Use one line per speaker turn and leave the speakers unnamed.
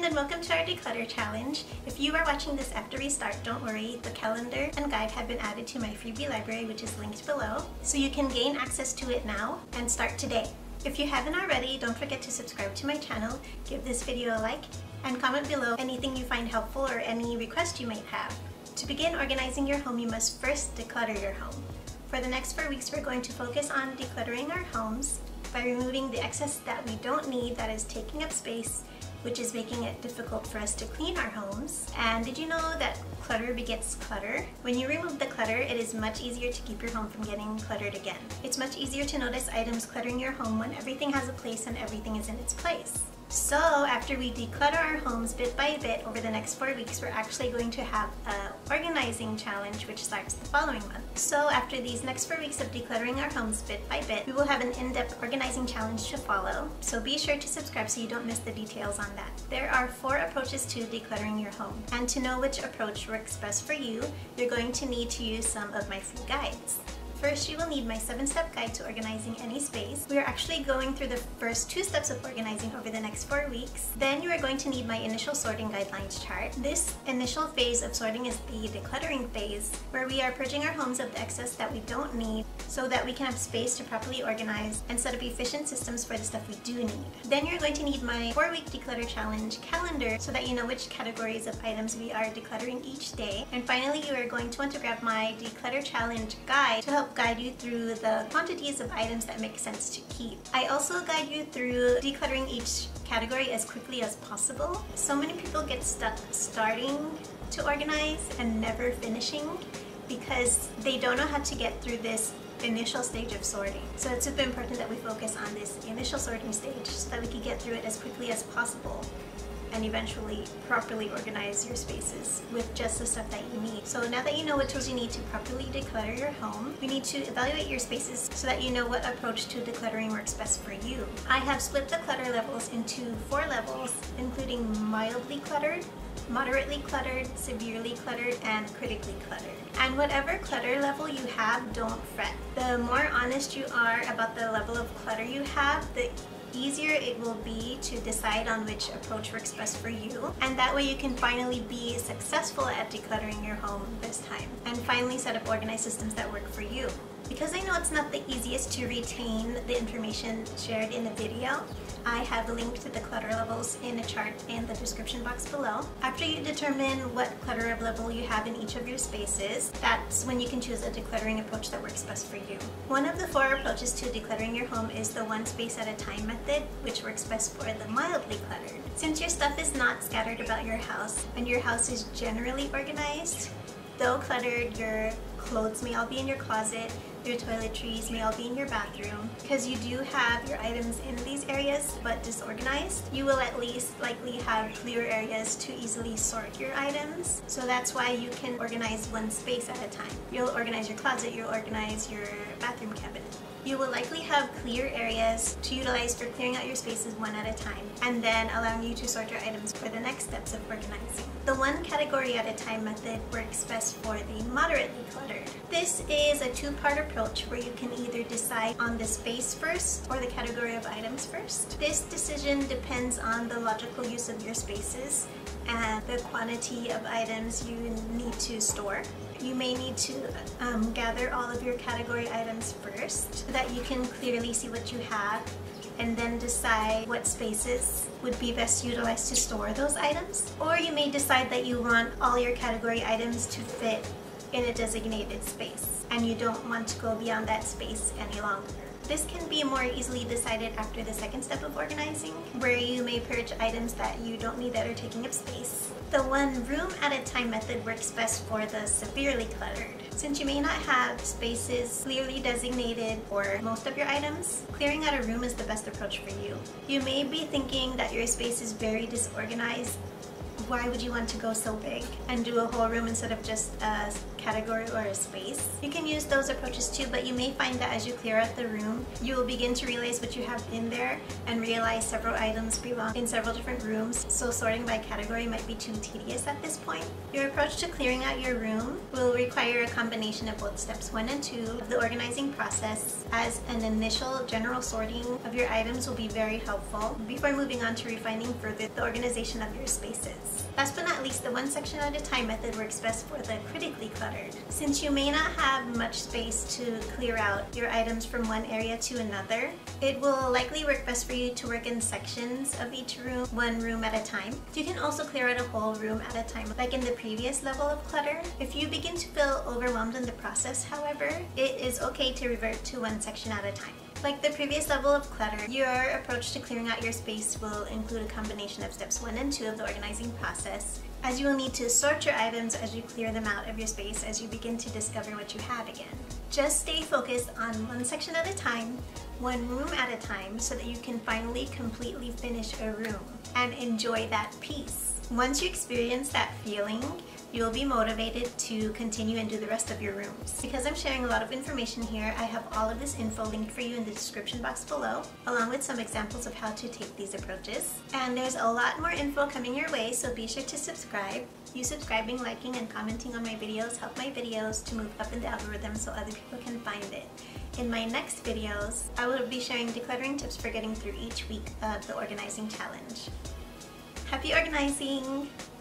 friend, and welcome to our declutter challenge. If you are watching this after we start, don't worry, the calendar and guide have been added to my freebie library, which is linked below, so you can gain access to it now and start today. If you haven't already, don't forget to subscribe to my channel, give this video a like, and comment below anything you find helpful or any requests you might have. To begin organizing your home, you must first declutter your home. For the next 4 weeks, we're going to focus on decluttering our homes by removing the excess that we don't need that is taking up space, which is making it difficult for us to clean our homes. And did you know that clutter begets clutter? When you remove the clutter, it is much easier to keep your home from getting cluttered again. It's much easier to notice items cluttering your home when everything has a place and everything is in its place. So after we declutter our homes bit by bit over the next 4 weeks, we're actually going to have an organizing challenge which starts the following month. So after these next 4 weeks of decluttering our homes bit by bit, we will have an in-depth organizing challenge to follow. So be sure to subscribe so you don't miss the details on that. There are 4 approaches to decluttering your home. And to know which approach works best for you, you're going to need to use some of my free guides. First, you will need my 7-step guide to organizing any space. We are actually going through the first 2 steps of organizing over the next 4 weeks. Then you are going to need my initial sorting guidelines chart. This initial phase of sorting is the decluttering phase, where we are purging our homes of the excess that we don't need so that we can have space to properly organize and set up efficient systems for the stuff we do need. Then you're going to need my 4-week declutter challenge calendar so that you know which categories of items we are decluttering each day. And finally, you are going to want to grab my declutter challenge guide to help guide you through the quantities of items that make sense to keep. I also guide you through decluttering each category as quickly as possible. So many people get stuck starting to organize and never finishing because they don't know how to get through this initial stage of sorting. So it's super important that we focus on this initial sorting stage so that we can get through it as quickly as possible and eventually properly organize your spaces with just the stuff that you need. So now that you know what tools you need to properly declutter your home, you need to evaluate your spaces so that you know what approach to decluttering works best for you. I have split the clutter levels into 4 levels, including mildly cluttered, moderately cluttered, severely cluttered, and critically cluttered. And whatever clutter level you have, don't fret. The more honest you are about the level of clutter you have, the easier it will be to decide on which approach works best for you, and that way you can finally be successful at decluttering your home this time and finally set up organized systems that work for you. Because I know it's not the easiest to retain the information shared in the video, I have linked the clutter levels in a chart in the description box below. After you determine what clutter level you have in each of your spaces, that's when you can choose a decluttering approach that works best for you. One of the 4 approaches to decluttering your home is the one space at a time method, which works best for the mildly cluttered. Since your stuff is not scattered about your house and your house is generally organized, though cluttered, your clothes may all be in your closet, your toiletries may all be in your bathroom. Because you do have your items in these areas but disorganized, you will at least likely have clear areas to easily sort your items. So that's why you can organize one space at a time. You'll organize your closet, you'll organize your bathroom cabinet. You will likely have clear areas to utilize for clearing out your spaces one at a time, and then allowing you to sort your items for the next steps of organizing. The one category at a time method works best for the moderately cluttered. This is a 2-part approach where you can either decide on the space first or the category of items first. This decision depends on the logical use of your spaces and the quantity of items you need to store. You may need to gather all of your category items first so that you can clearly see what you have and then decide what spaces would be best utilized to store those items. Or you may decide that you want all your category items to fit in a designated space and you don't want to go beyond that space any longer. This can be more easily decided after the 2nd step of organizing, where you may purge items that you don't need that are taking up space. The one room at a time method works best for the severely cluttered. Since you may not have spaces clearly designated for most of your items, clearing out a room is the best approach for you. You may be thinking that your space is very disorganized, why would you want to go so big and do a whole room instead of just a category or a space? You can use those approaches too, but you may find that as you clear out the room, you will begin to realize what you have in there and realize several items belong in several different rooms, so sorting by category might be too tedious at this point. Your approach to clearing out your room will require a combination of both steps 1 and 2 of the organizing process, as an initial general sorting of your items will be very helpful before moving on to refining further the organization of your spaces. Last but not least, the one section at a time method works best for the critically cluttered. Since you may not have much space to clear out your items from one area to another, it will likely work best for you to work in sections of each room, one room at a time. You can also clear out a whole room at a time, like in the previous level of clutter. If you begin to feel overwhelmed in the process, however, it is okay to revert to one section at a time. Like the previous level of clutter, your approach to clearing out your space will include a combination of steps 1 and 2 of the organizing process, as you will need to sort your items as you clear them out of your space as you begin to discover what you have again. Just stay focused on one section at a time, one room at a time, so that you can finally completely finish a room and enjoy that piece. Once you experience that feeling, you'll be motivated to continue and do the rest of your rooms. Because I'm sharing a lot of information here, I have all of this info linked for you in the description box below, along with some examples of how to take these approaches. And there's a lot more info coming your way, so be sure to subscribe. You subscribing, liking, and commenting on my videos help my videos to move up in the algorithm so other people can find it. In my next videos, I will be sharing decluttering tips for getting through each week of the organizing challenge. Happy organizing!